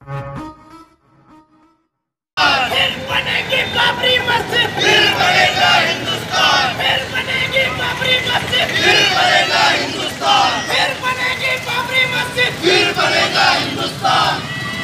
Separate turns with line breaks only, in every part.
फिर बनेगी बाबरी मस्जिद, फिर बनेगा हिंदुस्तान, फिर बनेगी बाबरी मस्जिद, फिर बनेगा हिंदुस्तान, फिर बनेगी बाबरी मस्जिद, फिर बनेगा हिंदुस्तान।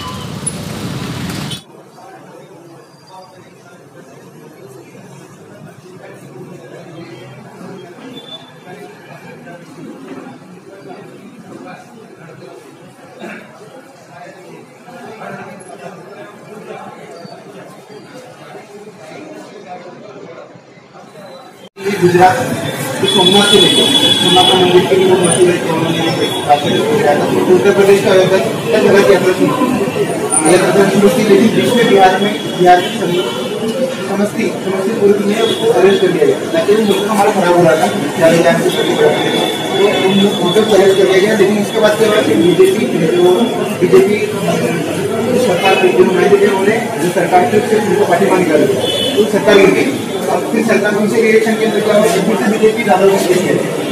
गुजरात सोमनाथ से लेकर सोमनाथ मंदिर के लिए वो मशहूर है कि उन्होंने उत्तर प्रदेश का जगह यात्रा शुरू की, लेकिन बीच में बिहार की समस्तीपुर में उसको अरेस्ट कर लिया गया, ताकि वो मुल्क हमारा खराब हो रहा था ज़्यादा टाइम से, तो उनको अरेस्ट कर लिया गया। लेकिन उसके बाद क्या हुआ कि बीजेपी सरकार के जो नुमाइंदे थे उन्होंने जो सरकार की उनको पार्टी निकाली, तो सरकार गिर गई। अब फिर सरकार उनसे रिएक्शन के बीजेपी ज़्यादा